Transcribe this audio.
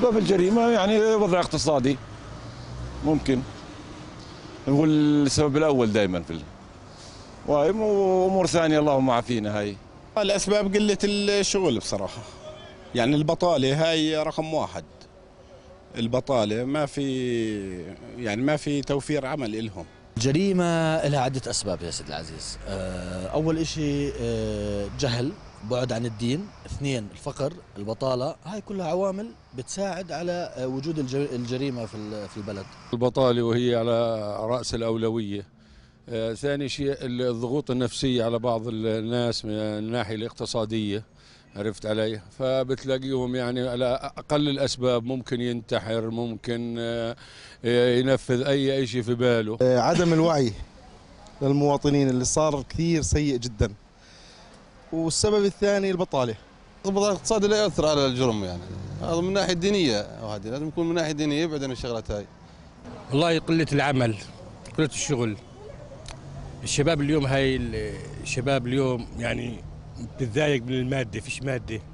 أسباب الجريمة يعني وضع اقتصادي، ممكن هو السبب الأول دائما وأمور ثانية اللهم عافينا. هاي الأسباب قلة الشغل بصراحة، يعني البطالة هاي رقم واحد. البطالة ما في توفير عمل إلهم. الجريمة لها عدة أسباب يا سيد العزيز. أول إشي جهل، بعد عن الدين. اثنين الفقر، البطالة. هاي كلها عوامل بتساعد على وجود الجريمة في البلد. البطالة وهي على رأس الأولوية. ثاني شيء الضغوط النفسية على بعض الناس من الناحية الاقتصادية، عرفت علي؟ فبتلاقيهم يعني على أقل الأسباب ممكن ينتحر، ممكن ينفذ أي شيء في باله. عدم الوعي للمواطنين اللي صار كثير سيء جدا. والسبب الثاني البطالة. الاقتصادي لا يؤثر على الجرم، يعني هذا من الناحية الدينية، وهذه لازم يكون من الناحية الدينية يبعد عن الشغلات هاي. والله قلة العمل، قلة الشغل. الشباب اليوم يعني بتتضايق من المادة، فيش مادة.